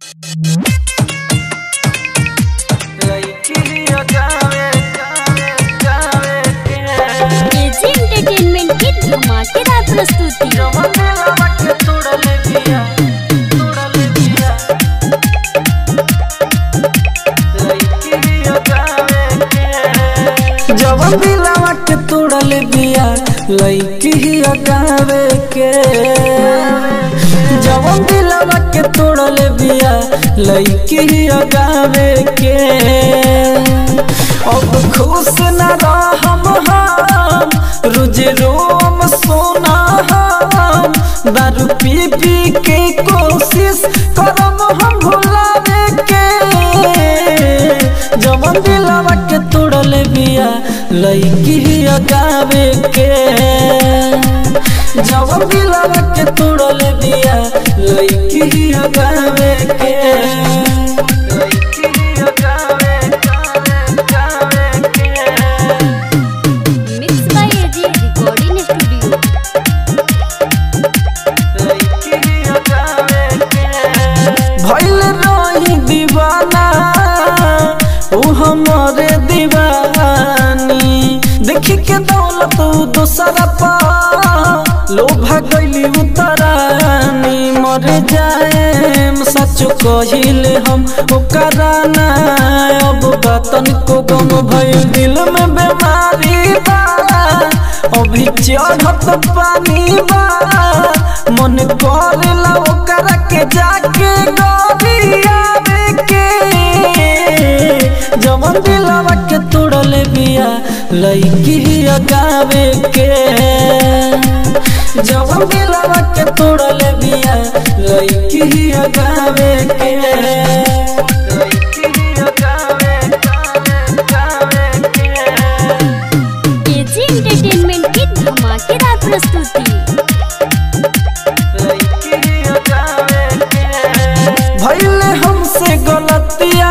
AG entertainment की धमाकेदार प्रस्तुति। जवन दिलवा के तोड़ल बिया लईकी ही अगावे के, जवन दिलवा के तोड़ल बिया लईकी ही अगावे के। अब खुश न रहम हम रोज रोम सोना हम, दारू पी पी के कोशिश करम हम भुलावे के। जवन दिलवा के तोड़ल बिया लईकी ही अगावे के, जवन दिलवा के तोड़ल बिया लईकी ही अगावे के। Mix by AG recording studio. भइल रही दीवाना ओ हमारे दीवानी, देखी के दौलत दूसरा पा लोभा गइली उतरानी। मर जाएम सच कहिले हम ओकरा ना, अब बातन को गम भइल दिल में बीमारी बा, अभी चढ़त पानी बा। मन करेला ओकरा के जाके गरियावे के, जवन दिलवा के तोड़ल बिया लईकी ही अगावे के, जवन दिलवा के तोड़ल बिया लईकी ही अगावे के। एजी एंटरटेनमेंट की धमाकेदार प्रस्तुति। भइले हमसे गलतिया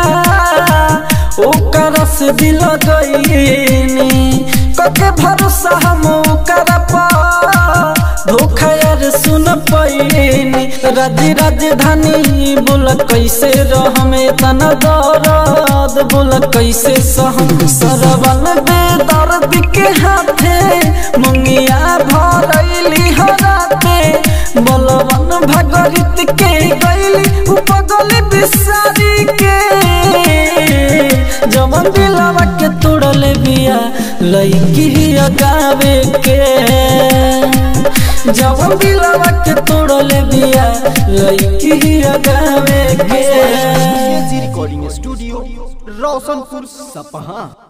ओकरा से दिल गईनी, कके भरोसा हम ओकरा पा धोखा यार सुन पैनी। राजधानी बोल कैसे रहमे तना दर्द, बोल कैसे सहम सरवन बेदर्द के हाथे मंगिया भरैली हराते। बलवन भगरित के गईली उपगल बिसारी के, जवन दिलवा के तोड़ल बिया लईकी ही अगावे के, जवन दिलवा के तोड़ल बिया लईकी ही अगावे के। रिकॉर्डिंग स्टूडियो रोशनपुर सपहा।